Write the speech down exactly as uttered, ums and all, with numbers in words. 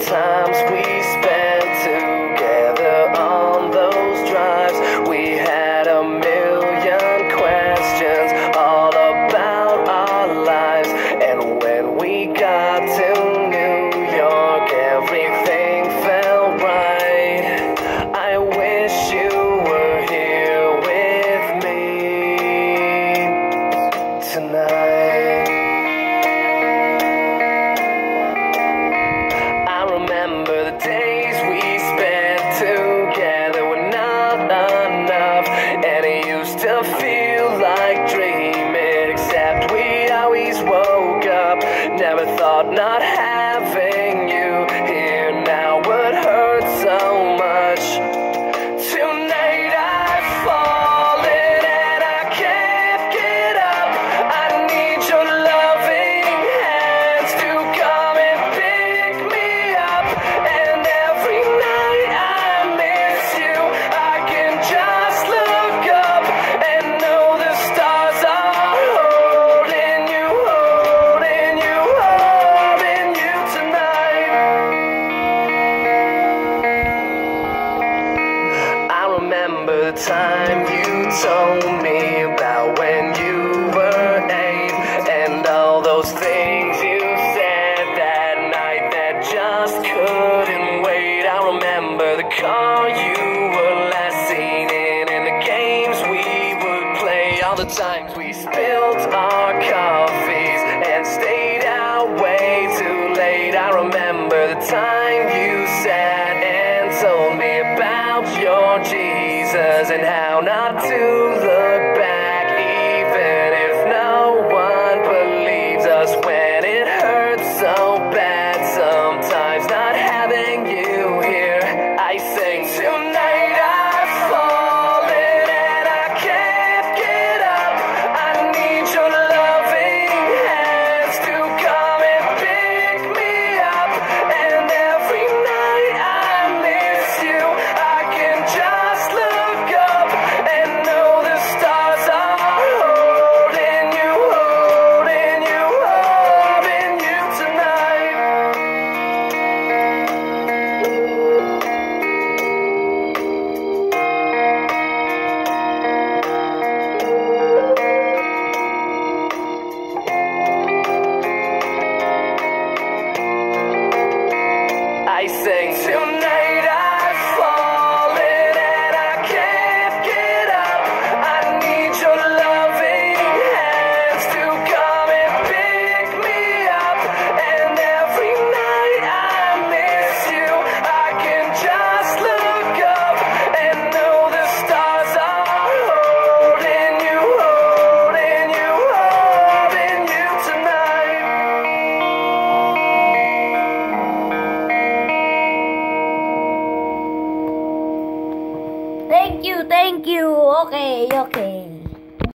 times we spent together on those drives. We had a million questions all about our lives. And when we got to New York, everything felt right. I wish you were here with me tonight. I remember the days we spent together were not enough, and it used to feel like dreaming, except we always woke up. Never thought not having you here now would hurt so much. Tonight I've fallen and I can't get up. I need your loving hands to come and pick me up. And every night I miss you, I can just look up and know the stars are holding you, holding you, holding you tonight. I remember the time you told me about when you were eight, and all those things you said that night that just couldn't wait. I remember the car you were last seen in, and the games we would play, all the times we spilled our coffees and stayed out way too late. I remember the time you sat and told me about your Jesus and how not to look back, even if no one believes us, when it hurts so bad sometimes not having you here. I sing, tonight I've fallen and I can't get up. I need your loving hands to come and pick me up. And every night I miss you, I can just look up and know the stars are holding you, holding you, holding you tonight. I sing, tonight I've fallen and I can't get up. I need your loving hands to come and pick me up. And every night I miss you, I can just look up and know the stars are holding you, holding you, holding you tonight. Thank you, thank you. Okay, okay.